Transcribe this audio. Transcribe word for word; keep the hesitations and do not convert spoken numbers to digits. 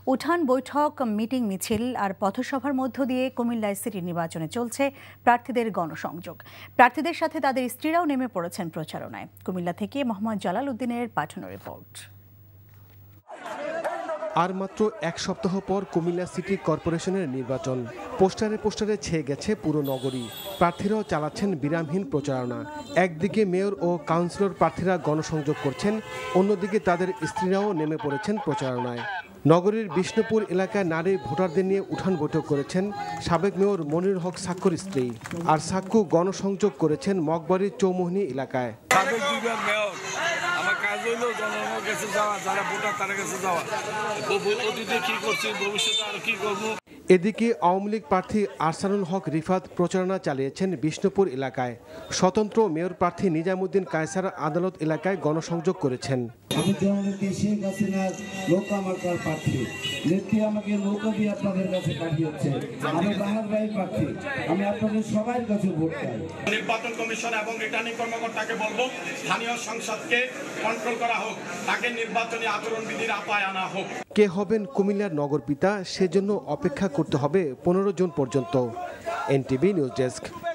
উঠান বৈঠক, মিটিং, মিছিল আর পথসভার মধ্য দিয়ে কুমিল্লায় সিটি নির্বাচনে চলছে প্রার্থীদের গণসংযোগ। প্রার্থীদের সাথে তাদের স্ত্রীরাও নেমে পড়েছেন প্রচারণায়। কুমিল্লা থেকে মোহাম্মদ জালাল উদ্দিনের পাঠানো রিপোর্ট। আর মাত্র এক সপ্তাহ পর কুমিল্লা সিটি কর্পোরেশনের নির্বাচন। পোস্টারে পোস্টারে ছেয়ে গেছে পুরো নগরী। প্রার্থীরাও চালাচ্ছেন বিরামহীন প্রচারণা। একদিকে মেয়র ও কাউন্সিলর প্রার্থীরা গণসংযোগ করছেন, অন্যদিকে তাদের স্ত্রীরাও নেমে পড়েছেন প্রচারণায়। নগরীর বিষ্ণুপুর এলাকায় নারী ভোটারদের নিয়ে উঠান বৈঠক করেছেন সাবেক মেয়র মনির হক সাক্কুর স্ত্রী। আর সাক্কু গণসংযোগ করেছেন মগবাড়ির চৌমোহনী এলাকায়। আমার কাজ হইলো জনগণের কাছে যাওয়া, যারা ভোটার তাদের কাছে যাওয়া, অতীতে কি করছি, ভবিষ্যতে আর কি করবো। এদিকে আওয়ামী লীগ প্রার্থী আরসানুল হক রিফাত প্রচারণা চালিয়েছেন বিষ্ণুপুর এলাকায়। স্বতন্ত্র মেয়র প্রার্থী নিজামুদ্দিন কায়সার আদালত এলাকায় গণসংযোগ করেছেন। আমি শেখ হাসিনার নৌকা মার্কার প্রার্থী, নেত্রী আমাকে নৌকা দিয়ে আপনাদের কাছে পাঠিয়েছে। আমি বাহারবাহী প্রার্থী, আমি আপনাদের সবার কাছে ভোট চাই। নির্বাচন কমিশন এবং রিটার্নিং কর্মকর্তাকে বলবো স্থানীয় সংসদকে কন্ট্রোল করা হোক, তাকে নির্বাচনী আচরণবিধির আওতায় আনা হোক। কে হবেন কুমিল্লার নগরপিতা, সেজন্য অপেক্ষা করতে হবে পনেরো জুন পর্যন্ত। NTV news desk.